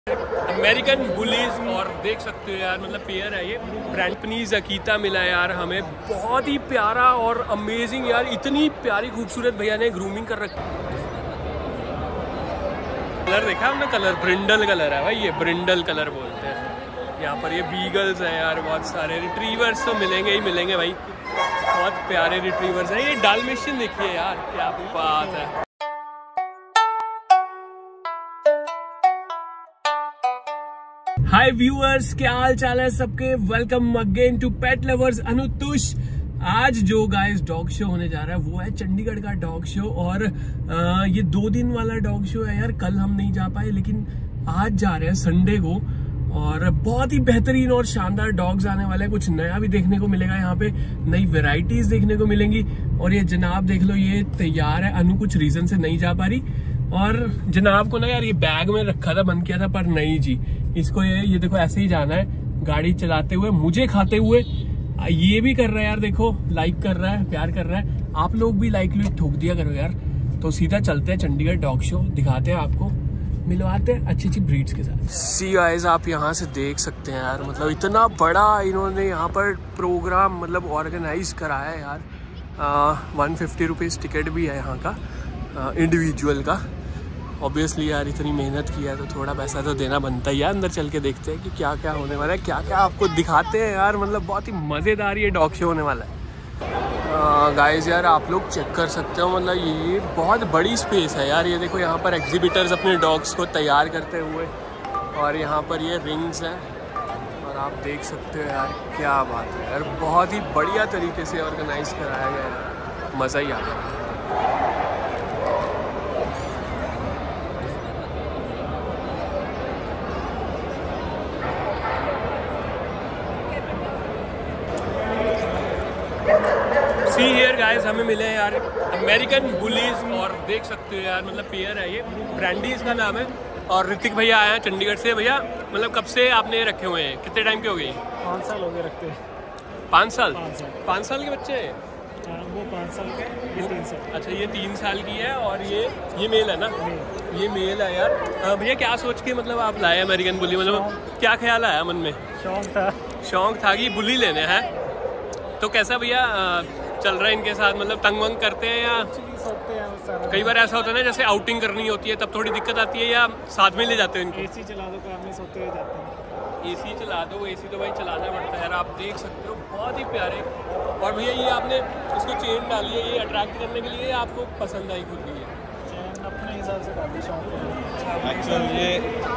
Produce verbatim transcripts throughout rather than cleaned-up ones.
American bullies और देख सकते हो यार, मतलब पेयर है ये ब्रांडपनीज अकीता मिला है यार हमें, बहुत ही प्यारा और अमेजिंग यार, इतनी प्यारी खूबसूरत भैया ने ग्रूमिंग कर रखी। कलर देखा हमने, कलर ब्रिंडल कलर है भाई, ये ब्रिंडल कलर बोलते हैं। यहाँ पर ये बीगल्स हैं यार, बहुत सारे रिट्रीवर्स तो मिलेंगे ही मिलेंगे भाई, बहुत प्यारे रिट्रीवर्स हैं। ये डाल्मेशियन देखिए यार, क्या बात है। हाय व्यूअर्स, क्या हाल चाल है सबके, welcome again to pet lovers Anutush. आज जो गाइस डॉग शो होने जा रहा है वो है चंडीगढ़ का डॉग शो, और आ, ये दो दिन वाला डॉग शो है यार। कल हम नहीं जा पाए लेकिन आज जा रहे हैं संडे को, और बहुत ही बेहतरीन और शानदार डॉग्स आने वाले हैं। कुछ नया भी देखने को मिलेगा यहाँ पे, नई वेराइटीज देखने को मिलेंगी। और ये जनाब देख लो, ये तैयार है। अनु कुछ रीजन से नहीं जा पा रही, और जनाब को ना यार ये बैग में रखा था, बंद किया था, पर नहीं जी, इसको ये ये देखो ऐसे ही जाना है, गाड़ी चलाते हुए, मुझे खाते हुए। ये भी कर रहा है यार, देखो लाइक कर रहा है, प्यार कर रहा है। आप लोग भी लाइक लुइक ठोक दिया करो यार। तो सीधा चलते हैं चंडीगढ़ डॉग शो, दिखाते हैं आपको, मिलवाते हैं अच्छी अच्छी ब्रीड्स के साथ। सी गाइस, आप यहाँ से देख सकते हैं यार, मतलब इतना बड़ा इन्होंने यहाँ पर प्रोग्राम मतलब ऑर्गेनाइज कराया है यार। वन फिफ्टी रुपीज़ टिकट भी है यहाँ का, इंडिविजुअल का। ऑब्वियसली यार इतनी मेहनत की है तो थोड़ा पैसा तो देना बनता ही है। अंदर चल के देखते हैं कि क्या क्या होने वाला है, क्या क्या आपको दिखाते हैं यार। मतलब बहुत ही मज़ेदार ये डॉग शो होने वाला है। गाइस यार आप लोग चेक कर सकते हो, मतलब ये बहुत बड़ी स्पेस है यार। ये देखो यहाँ पर एग्जिबिटर्स अपने डॉग्स को तैयार करते हुए, और यहाँ पर ये रिंग्स हैं, और आप देख सकते हो यार, क्या बात है यार। बहुत ही बढ़िया तरीके से ऑर्गेनाइज कराया गया है, मज़ा ही आ गया। सी हियर गाइस, हमें मिले हैं यार अमेरिकन बुलीज, और देख सकते हो यार, मतलब पेयर है ये, ब्रांडीज का नाम है। और ऋतिक भैया आए हैं चंडीगढ़ से। भैया मतलब कब से आपने रखे हुए हैं, कितने टाइम के हो गए? पाँच साल हो गए रखते हैं। पाँच साल पाँच साल के बच्चे हैं वो, पाँच साल के, ये तीन साल। अच्छा, ये तीन साल की है, और ये ये मेल है ना? ये मेल है यार। भैया क्या सोच के मतलब आप लाए अमेरिकन बुली, मतलब क्या ख्याल आया मन में? शौक था शौक था कि बुली लेने हैं। तो कैसा भैया चल रहा है इनके साथ, मतलब तंग वंग करते हैं या? कई बार ऐसा होता है ना, जैसे आउटिंग करनी होती है तब थोड़ी दिक्कत आती है, या साथ में ले जाते हो इनको? एसी चला दो, काम में सोते हुए जाते हैं। एसी चला दो, एसी तो भाई चलाना पड़ता है यार। आप देख सकते हो बहुत ही प्यारे। और भैया ये आपने इसको चेन डाली है, ये अट्रैक्ट करने के लिए आपको पसंद आई खुद की? है चेन अपने हिसाब से काफ़ी शौक है। एक्चुअल ये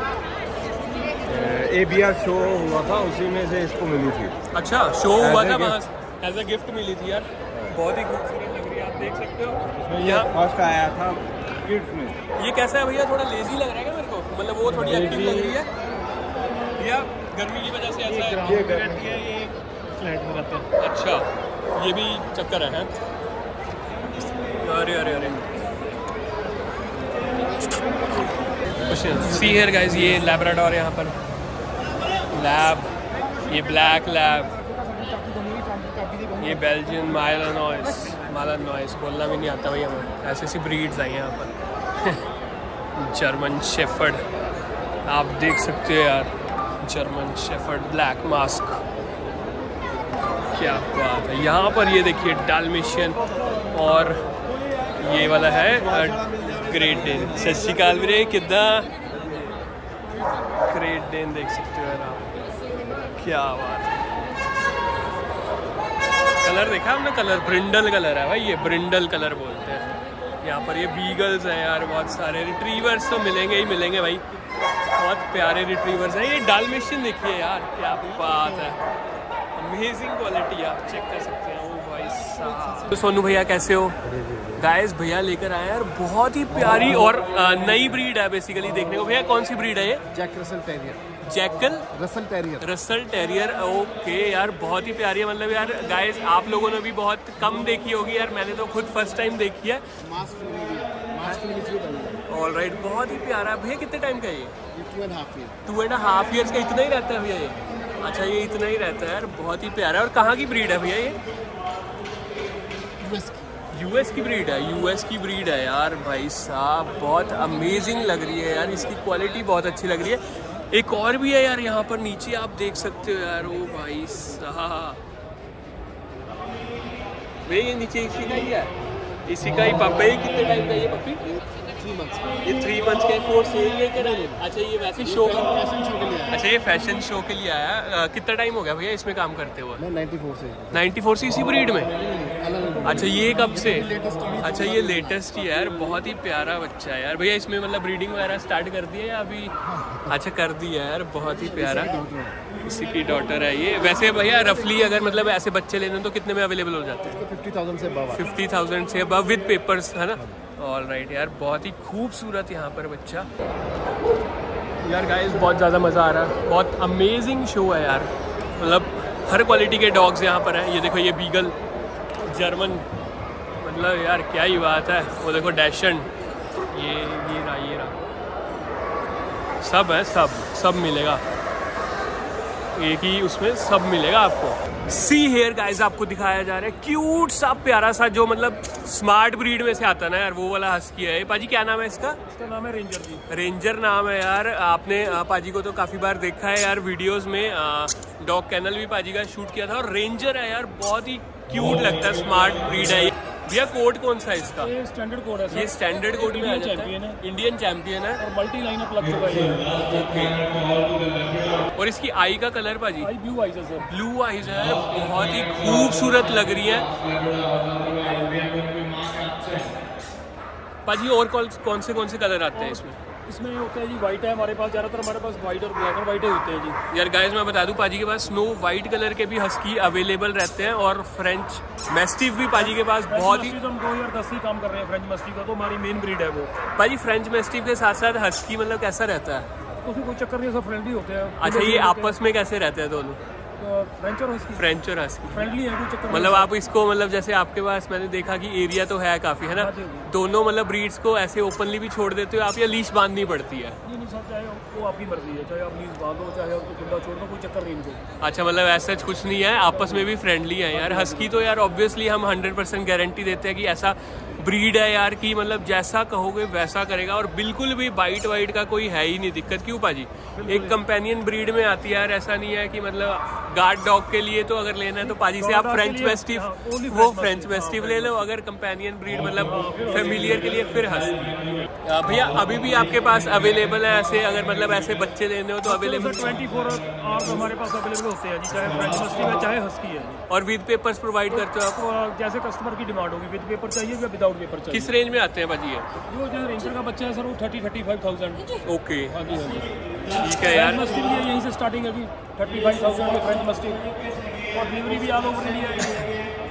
ए बी आर शो हुआ था, उसी में से इसको मिली थी। अच्छा, शो हुआ था वहाँ, एज अ गिफ्ट मिली थी यार। बहुत ही खूबसूरत लग रही है, आप देख सकते हो। यहाँ फर्स्ट आया था किड्स में। ये कैसा है भैया, थोड़ा लेजी लग रहा है क्या मेरे को? मतलब वो थोड़ी एक्टिव लग रही है भैया, गर्मी की वजह से ऐसा है। ये रहती है, ये फ्लैट में रहते हैं। अच्छा, ये भी चक्कर है। अरे अरे अरे सी हियर गाइस, ये लैब्राडोर है यहाँ पर, लैब, ये ब्लैक लैब, ये बेल्जियन मालानॉइस, मालानॉइस बोलना भी नहीं आता भैया हमें। ऐसी ऐसी ब्रीड्स आई हैं यहाँ पर। जर्मन शेफर्ड, आप देख सकते हो यार, जर्मन शेफर्ड ब्लैक मास्क, क्या बात है। यहाँ पर ये देखिए डाल्मेशियन, और ये वाला है ग्रेट डेन। सत श्री अकाल वीरे, कितना ग्रेट डेन देख सकते हो यार आप, क्या बात है। कलर देखा हमने, कलर ब्रिंडल कलर है भाई, ये ब्रिंडल कलर बोलते हैं। यहाँ पर ये बीगल्स हैं यार, बहुत सारे रिट्रीवर्स तो मिलेंगे ही मिलेंगे भाई, बहुत प्यारे रिट्रीवर्स हैं। ये डाल्मेशियन देखिए यार, क्या बात है, अमेजिंग क्वालिटी, आप चेक कर सकते हैं। ओ भाई साहब, तो सोनू भैया कैसे हो? गाइस भैया लेकर आए यार, बहुत ही प्यारी और नई ब्रीड है बेसिकली देखने को। भैया कौन सी ब्रीड है ये? Jack Russell terrier. Jack Russell terrier. Russell terrier, okay यार, बहुत ही प्यारी है। मतलब यार गाइस आप लोगों ने भी बहुत कम देखी होगी यार, मैंने तो खुद फर्स्ट टाइम देखी है। ऑल राइट, बहुत ही प्यारा है। भैया कितने टाइम का है ये? Two and half year. Two and half years का, इतना ही रहता है भैया ये? अच्छा, ये इतना ही रहता है यार, बहुत ही प्यारा है। और कहाँ की ब्रीड है भैया ये? यूएस की ब्रीड है, यूएस की ब्रीड है यार। भाई साहब बहुत अमेजिंग लग रही है यार, इसकी क्वालिटी बहुत अच्छी लग रही है। एक और भी है यार यहाँ पर नीचे, आप देख सकते हो यार। ओ भाई साहब, भैया ये नीचे इसी का ही है, इसी का ही पप्पी। कितने टाइम का ये पप्पी? थ्री मंथ्स ये थ्री मंथ्स के फोर सेल लेकर आए। अच्छा ये वैसे शो फैशन शो के लिए। अच्छा ये फैशन शो के लिए आया। आ, कितना टाइम हो गया भैया इसमें काम करते हुए? मैं नाइन्टी फोर से नाइन्टी फोर से इसी ब्रीड में। अलग अच्छा ये कब से? अच्छा ये लेटेस्ट ही है यार, बहुत ही प्यारा बच्चा है यार। भैया इसमें मतलब ब्रीडिंग वगैरह स्टार्ट कर दी है या अभी? अच्छा कर दी है यार, बहुत ही प्यारा। इसी की डॉटर है ये। वैसे भैया रफली अगर मतलब ऐसे बच्चे लेने तो कितने में अवेलेबल हो जाते हैं? फिफ्टी थाउजेंड से अबव। फिफ्टी थाउजेंड से अबव विद पेपर्स है ना? ऑल राइट यार, बहुत ही खूबसूरत यहाँ पर बच्चा यार। गाइस बहुत ज़्यादा मज़ा आ रहा है, बहुत अमेजिंग शो है यार। मतलब हर क्वालिटी के डॉग्स यहाँ पर हैं। ये देखो ये बीगल जर्मन, मतलब यार क्या ही बात है। वो देखो डैशन, ये ये रहा ये रहा, सब है, सब सब मिलेगा एक ही उसमें, सब मिलेगा आपको। सी हेयर गाइस आपको दिखाया जा रहा है, क्यूट सा प्यारा सा, जो मतलब स्मार्ट ब्रीड में से आता है ना यार, वो वाला हस्की है। पाजी क्या नाम है इसका? इसका नाम है रेंजर जी। रेंजर नाम है यार। आपने पाजी को तो काफ़ी बार देखा है यार वीडियोस में, डॉग कैनल भी पाजी का शूट किया था। और रेंजर है यार, बहुत ही क्यूट लगता है, स्मार्ट ब्रीड है ये। भैया कोड कौन सा है इसका? ये स्टैंडर्ड कोड है सर। ये स्टैंडर्ड कोड में आ जाता है, इंडियन चैंपियन है और मल्टी लाइन लग चुका है। ओके। और इसकी आई का कलर पाजी? आई ब्लू आइज है सर। ब्लू आइज है, बहुत ही खूबसूरत लग रही है पाजी। और कौन कौन से कौन से कलर आते हैं इसमें? इसमें होता है जी वाइट है हमारे पास, ज़्यादातर हमारे पास वाइट और ब्लैक और वाइट ही होते हैं जी। यार गाइस मैं बता दूं, पाजी के पास स्नो वाइट कलर के भी हस्की अवेलेबल रहते हैं, और फ्रेंच मैस्टिफ भी पाजी के पास बहुत ही। हम दो हज़ार दस ही काम कर रहे हैं फ्रेंच मैस्टिफ का, तो हमारी मेन ब्रीड है वो। पाजी फ्रेंच मैस्टिफ के साथ साथ हस्की मतलब कैसा रहता है? उसमें कोई चक्कर नहीं, सब फ्रेंडली होते हैं। अच्छा ये आपस में कैसे रहते हैं दोनों? फ्रेंच और हस्की फ्रेंच और हस्की फ्रेंडली है, कोई चक्कर मतलब आप इसको मतलब जैसे आपके पास मैंने देखा कि एरिया तो है काफी है ना, दोनों मतलब ब्रीड्स को ऐसे ओपनली भी छोड़ देते हो आप, या लीश बांधनी पड़ती है? नहीं नहीं सर, चाहे वो आपकी मर्जी है, चाहे आप लीज बांधो चाहे उसको खुला छोड़ दो, कोई चक्कर नहीं इनको। अच्छा मतलब ऐसा कुछ नहीं है, आपस में भी फ्रेंडली है यार। हस्की तो यार ऑब्वियसली हम हंड्रेड परसेंट गारंटी देते हैं कि ऐसा ब्रीड है यार कि मतलब जैसा कहोगे वैसा करेगा, और बिल्कुल भी बाइट वाइट का कोई है ही नहीं दिक्कत। क्यों पाजी? एक कंपेनियन ब्रीड में आती है यार, ऐसा नहीं है कि मतलब गार्ड डॉग के लिए तो अगर लेना है तो पाजी से आप फ्रेंच मैस्टिफ, वो फ्रेंच मैस्टिफ ले लो। अगर कंपेनियन ब्रीड मतलब फेमिलियर के लिए फिर हस्की। भैया अभी भी आपके पास अवेलेबल है ऐसे, अगर मतलब ऐसे बच्चे लेने हो तो अवेलेबल? ट्वेंटी फोर आवर्स हमारे पास अवेलेबल होते हैं जी, चाहे फ्रेंच मैस्टिफ है चाहे हस्की है। और विद पेपर्स प्रोवाइड करते हो आप? जैसे कस्टमर की डिमांड होगी, विद पेपर चाहिए या विदाउट पेपर चाहिए। किस रेंज में आते हैं भाजी? जो जो रेंजर का बच्चा है सर वो thirty thirty five thousand. Okay हाँ जी हाँ जी ठीक है यार। मस्टिफ भी यहीं से स्टार्टिंग है जी, थर्टी फाइव थाउजेंड में फ्रेंच मस्टिफ, और डिलीवरी भी ऑल ओवर इंडिया।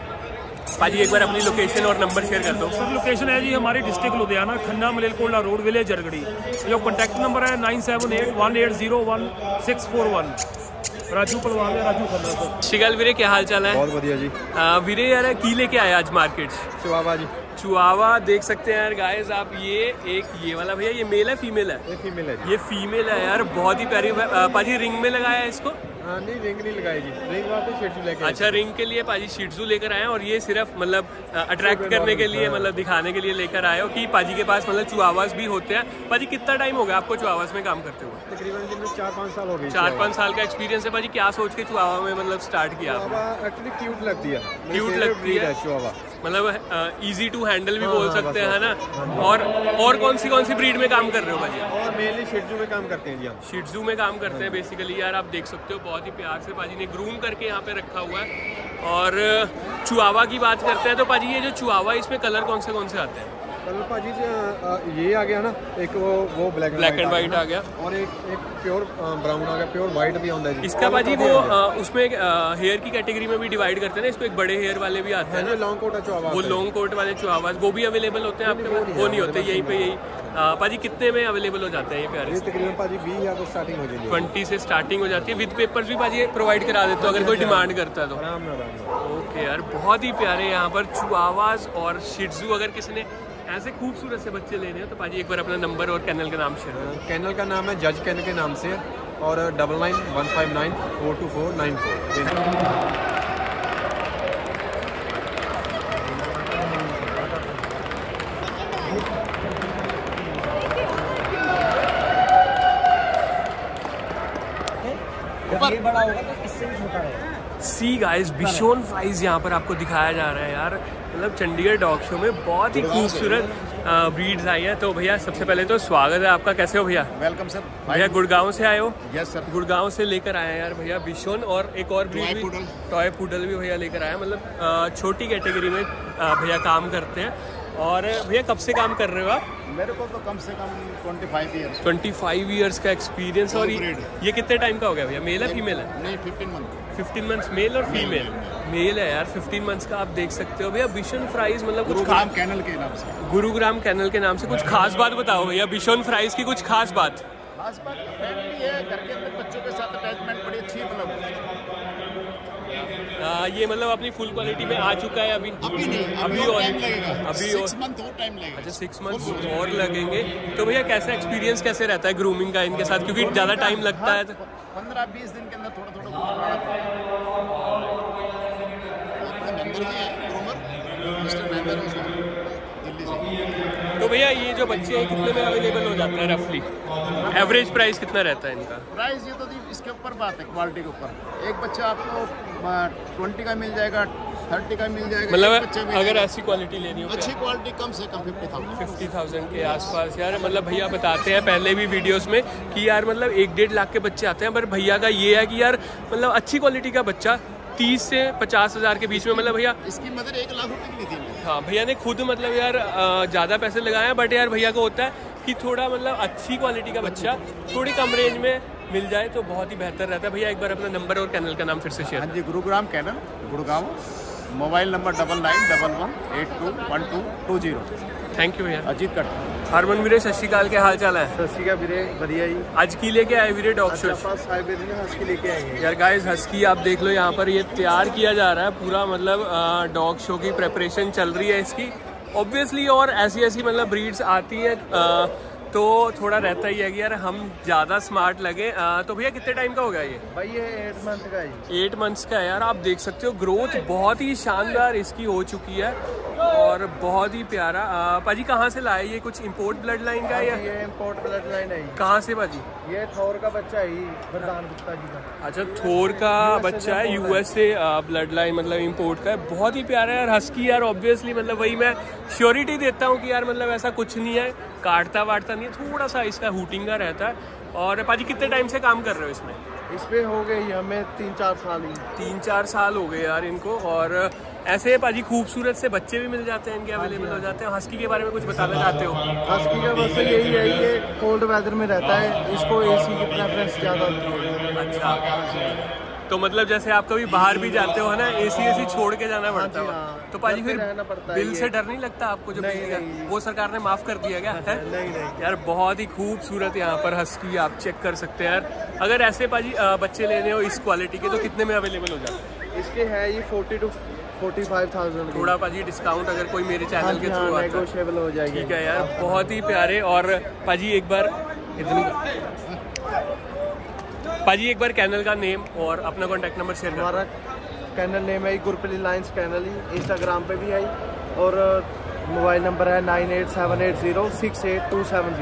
पाजी एक बार अपनी लोकेशन और नंबर शेयर कर दो। सर लोकेशन है जी हमारी district Ludhiana, Khanna Malerkotla road, village Jargari. जो कॉन्टैक्ट नंबर है nine seven eight one eight zero one six four one. Raju Pehlwan है, राजू खन्ना सर। शिगल वीरे क्या हाल चाल है? बहुत बढ़िया जी। आ, वीरे यार की लेके आया आज मार्केट? चिवावा जी। चिवावा देख सकते हैं यार गाइस आप, ये एक ये वाला भैया, ये मेल है फीमेल है? ये फीमेल है जी। ये फीमेल है यार, बहुत ही प्यारी। पाजी रिंग में लगाया है इसको? हाँ नहीं रिंग नहीं लगाई जी, रिंग वाले शिट्जू लेके। अच्छा रिंग के लिए पाजी शिट्जू लेकर आए, और ये सिर्फ मतलब अट्रैक्ट करने के लिए, मतलब दिखाने के लिए लेकर आए हो कि पाजी के पास मतलब चिवावास भी होते हैं। पाजी कितना टाइम हो गया आपको चिवावास में काम करते हुए? तकरीबन जी चार पाँच साल हो गए। चार पाँच साल का एक्सपीरियंस है पाजी। क्या सोच के चिवावा में मतलब स्टार्ट किया आपने? एक्चुअली क्यूट लगती है, क्यूट लगती है चिवावा, मतलब इजी टू हैंडल भी बोल सकते हैं है ना। और और कौन सी कौन सी ब्रीड में काम कर रहे हो भाजी? और मेनली शिट्जू में काम करते हैं जी हम। शिट्जू में काम करते हैं बेसिकली यार, आप देख सकते हो बहुत ही प्यार से पाजी ने ग्रूम करके यहाँ पे रखा हुआ है। और चिवावा की बात करते हैं तो पाजी ये जो चिवावा, इसमें कलर कौन से कौन से आते हैं? कलर पाजी ये आ गया ना, एक वो वो ब्लैक ब्लैक एंड व्हाइट आ गया, और एक एक प्योर ब्राउन आ गया, प्योर व्हाइट भी आता है। इसका पाजी वो आ, उसमें हेयर की कैटेगरी में भी डिवाइड करते हैं ना, इसको एक बड़े हेयर वाले भी आते हैं, लॉन्ग कोट चिवावा, वो लॉन्ग कोट वाले चिवावास वो भी अवेलेबल होते हैं आपके पास? वो नहीं होते यहीं पे? यही पाजी कितने में अवेलेबल हो जाते हैं ये प्यारे? तकरीबन पाजी बीस हजार तो स्टार्टिंग हो जाती है, ट्वेंटी से स्टार्टिंग हो जाती है। विद पेपर्स भी पाजी प्रोवाइड करा देते हो अगर कोई डिमांड करता है तो? आराम आराम। ओके यार बहुत ही प्यारे यहाँ पर चिवावास और शिट्जू। अगर किसी ने ऐसे खूबसूरत से बच्चे लेने हैं तो पाजी एक बार अपना नंबर और कैनल का नाम शेयर करो। कैनल का नाम है जज कैनल के नाम से, और double nine one five nine four two four nine four. ये बड़ा होगा तो इससे भी छोटा रहेगा। सी गाइस, बिशोन फ्राइज यहाँ पर आपको दिखाया जा रहा है यार। मतलब चंडीगढ़ डॉग शो में बहुत ही खूबसूरत ब्रीड्स आई हैं। तो भैया सबसे पहले तो स्वागत है आपका, कैसे हो भैया? Welcome sir. भैया गुड़गांव से आए हो? Yes sir. गुड़गांव से लेकर आए हैं यार भैया बिशोन, और एक और ब्रीड भी टॉय पुडल भी भैया लेकर आए। मतलब छोटी कैटेगरी में भैया काम करते हैं। और भैया कब से काम कर रहे हो आप? मेरे को तो कम से कम पच्चीस इयर्स पच्चीस इयर्स का एक्सपीरियंस। और ये, ये कितने टाइम का हो गया भैया? मेल है फीमेल है? नहीं, पंद्रह मंथ। पंद्रह मंथ्स मेल और फीमेल? मेल है यार। पंद्रह मंथ्स का आप देख सकते हो भैया। बिशोन फ्राइज मतलब कुछ गुरुग्राम कैनल के नाम से। गुरुग्राम कैनल के नाम से कुछ खास बात बताओ भैया, बिशोन फ्राइज की कुछ खास बात। खास बात फ्रेंडली है, घर के अंदर बच्चों के साथ अटैचमेंट बड़ी अच्छी है। मतलब आ, ये मतलब अपनी फुल क्वालिटी में आ चुका है अभी? अभी नहीं, अभी अभी और टाइम लगेगा। अभी सिक्स मंथ और टाइम लगेगा। अच्छा, सिक्स मंथ और लगेंगे। तो भैया कैसा एक्सपीरियंस कैसे रहता है ग्रूमिंग का इनके साथ, क्योंकि ज़्यादा टाइम लगता है? पंद्रह बीस दिन के अंदर थोड़ा थोड़ा दिल्ली से। तो भैया ये जो बच्चे हैं कितने में अवेलेबल हो जाते हैं रफली? एवरेज प्राइस कितना रहता है इनका? प्राइस ये तो इसके ऊपर बात है, क्वालिटी के ऊपर। एक बच्चा आपको ट्वेंटी का मिल जाएगा, थर्टी का मिल जाएगा। मतलब अगर ऐसी क्वालिटी लेनी हो, अच्छी क्वालिटी कम से कम फिफ्टी थाउजेंड फिफ्टी थाउजेंड के आसपास यार। मतलब भैया बताते हैं पहले भी वीडियोस में कि यार मतलब एक डेढ़ लाख के बच्चे आते हैं, पर भैया का ये है कि यार मतलब अच्छी क्वालिटी का बच्चा तीस से पचास हज़ार के बीच में। मतलब भैया इसकी मदर एक लाख रुपए की थी। हाँ, भैया ने खुद मतलब यार ज़्यादा पैसे लगाए हैं, बट यार भैया को होता है कि थोड़ा मतलब अच्छी क्वालिटी का बच्चा थोड़ी कम रेंज में मिल जाए तो बहुत ही बेहतर रहता है। भैया एक बार अपना नंबर और कैनल का नाम फिर से शेयर। हाँ जी, Gurugram kennel, Gurgaon. Mobile number double nine double one eight two one two two zero. Thank you भैया। अजीत कट। हरमन वीरे, सत श्री अकाल, के हाल चाल है? सत श्री अकाल वीरे, बढ़िया ही। आज की लेके आए वीरे डॉग शो? हस्की लेके आए हैं यार गाइस, हस्की आप देख लो यहाँ पर ये तैयार किया जा रहा है पूरा। मतलब डॉग शो की प्रेपरेशन चल रही है इसकी ऑब्वियसली। और ऐसी ऐसी मतलब ब्रीड्स आती है आ, तो थोड़ा रहता ही है कि यार हम ज़्यादा स्मार्ट लगे। आ, तो भैया कितने टाइम का हो गया ये? भाई ये एट मंथ का है। एट मंथ्स का है यार। आप देख सकते हो ग्रोथ बहुत ही शानदार इसकी हो चुकी है और बहुत ही प्यारा। पाजी कहाँ से लाए ये? कुछ इंपोर्ट ब्लड लाइन का है या? ये इंपोर्ट ब्लड लाइन है। कहाँ से पाजी? ये थोर का बच्चा है, वरदान गुप्ता जी का। अच्छा, थोर का बच्चा है, यूएस से ब्लड लाइन मतलब इंपोर्ट का है। बहुत ही प्यारा है यार हस्की यार। ऑब्वियसली मतलब वही मैं श्योरिटी देता हूँ कि यार मतलब ऐसा कुछ नहीं है, काटता वाटता नहीं है, थोड़ा सा इसका हुटिंग का रहता है। और पाजी कितने टाइम से काम कर रहे हो इसमें? इसमें हो गई हमें तीन चार साल ही। तीन चार साल हो गए यार इनको। और ऐसे पाजी खूबसूरत से बच्चे भी मिल जाते हैं इनके, अवेलेबल हो जाते हैं। हस्की के बारे में कुछ बताना चाहते हो? हस्की का बस यही है, ये कोल्ड वेदर में रहता है, इसको एसी की प्रेफरेंस ज़्यादा होती है। अच्छा, तो मतलब जैसे आप कभी बाहर भी जाते हो है ना, एसी एसी छोड़ के जाना पड़ता है। हाँ, तो पाजी फिर बिल से डर नहीं लगता आपको? जो बिजली का वो सरकार ने माफ कर दिया क्या है? नहीं नहीं यार, बहुत ही खूबसूरत यहाँ पर हस्की आप चेक कर सकते हैं यार। अगर ऐसे पाजी बच्चे लेने हो इस क्वालिटी के तो कितने में अवेलेबल हो जाते हैं? इसके है ये forty two forty five thousand. थोड़ा पाजी डिस्काउंट अगर कोई मेरे चैनल के थ्रू नेगोशिएबल हो जाएगी। ठीक है यार, बहुत ही प्यारे। और पाजी एक बार इतनी पाजी एक बार कैनल का नेम और अपना कॉन्टैक्ट नंबर शेयर कर। हमारा कैनल नेम है गुरप्रीत लाइन्स कैनल ही, इंस्टाग्राम पे भी है, और मोबाइल नंबर है nine eight seven eight zero six eight two seven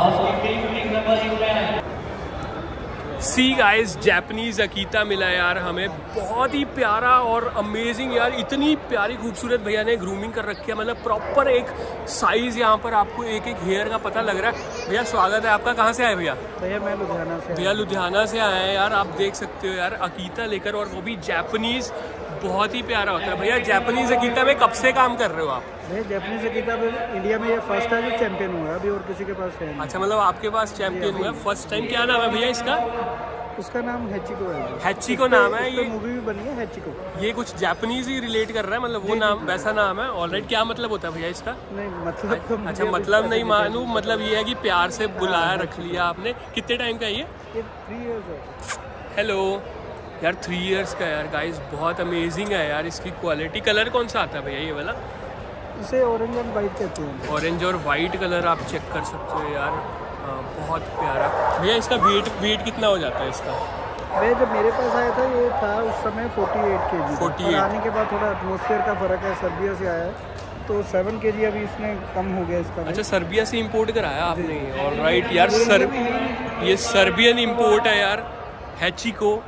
zero. See guys, Japanese Akita मिला यार हमें, बहुत ही प्यारा और अमेजिंग यार। इतनी प्यारी खूबसूरत भैया ने ग्रूमिंग कर रखी है, मतलब प्रॉपर एक साइज यहाँ पर आपको एक एक हेयर का पता लग रहा है। भैया स्वागत है आपका। कहाँ से आए भैया? भैया मैं लुधियाना से। भैया लुधियाना से आए हैं यार। आप देख सकते हो यार अकीता लेकर, और वो भी जापानीज, बहुत ही प्यारा होता है। भैया जापानीज अकीता में कब से काम कर रहे हो आप? भैया जापानीज अकीता में इंडिया में ये फर्स्ट है जो चैंपियन हुआ है, अभी और किसी के पास है। अच्छा, मतलब आपके पास चैंपियन हुआ फर्स्ट टाइम। क्या नाम है भैया इसका? उसका नाम हैचिको है। हैचिको नाम है। ये मूवी भी बनी है हैचिको। ये कुछ जापानीज ही रिलेट कर रहा है, मतलब वो नाम वैसा नाम है। ऑलराइट, क्या मतलब होता है भैया इसका? नहीं मतलब तो अच्छा, मतलब नहीं मालूम। मतलब ये है कि प्यार से बुलाया, रख लिया आपने। कितने टाइम का ये? थ्री इयर्स है। हेलो यार, थ्री इयर्स का यार गाइस, बहुत अमेजिंग है यार इसकी क्वालिटी। कलर कौन सा आता है भैया ये वाला? इसे ऑरेंज एंड वाइट कहते हैं। ऑरेंज और वाइट कलर आप चेक कर सकते हो यार, आ, बहुत प्यारा। भैया इसका वेट वेट कितना हो जाता है इसका? भैया जब मेरे पास आया था ये था उस समय अड़तालीस केजी। अड़तालीस आने के बाद थोड़ा एटमॉस्फेयर का फर्क है, सर्बिया से आया है तो सेवन केजी अभी इसने कम हो गया इसका। अच्छा, सर्बिया से इंपोर्ट कराया आपने? ऑलराइट यार, सर ये सर्बियन इंपोर्ट है यार, हैचिको।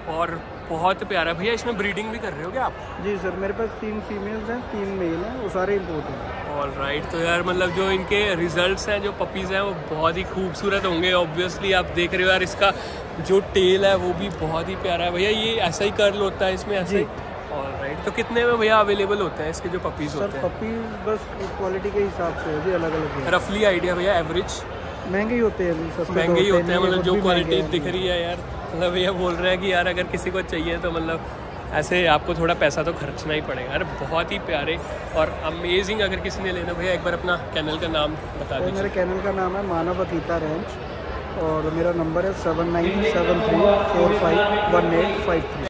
और बहुत प्यारा। भैया इसमें ब्रीडिंग भी कर रहे हो क्या आप? जी सर, मेरे पास तीन फीमेल्स हैं, तीन मेल हैं, वो सारे इम्पोर्ट हैं। ऑल राइट, तो यार मतलब जो इनके रिजल्ट्स हैं, जो पपीज़ हैं, वो बहुत ही खूबसूरत होंगे। ऑब्वियसली आप देख रहे हो यार, इसका जो टेल है वो भी बहुत ही प्यारा है। भैया ये ऐसा ही कर्ल होता है इसमें ऐसे ही? ऑल राइट, तो कितने में भैया अवेलेबल होते हैं इसके जो पपीज़ होते हैं? पपीज़ बस क्वालिटी के हिसाब से जी अलग अलग। रफली आइडिया भैया एवरेज? महंगे ही होते हैं, सस्ते महंगे ही होते हैं, मतलब जो क्वालिटी दिख रही है यार। मतलब भैया बोल रहे हैं कि यार अगर किसी को चाहिए तो मतलब ऐसे आपको थोड़ा पैसा तो खर्चना ही पड़ेगा। अरे बहुत ही प्यारे और अमेजिंग। अगर किसी ने लेना भैया एक बार अपना चैनल का नाम बता दीजिए। मेरे चैनल का नाम है मानव अकीता रेंज और मेरा नंबर है seven nine seven three four five one eight five three.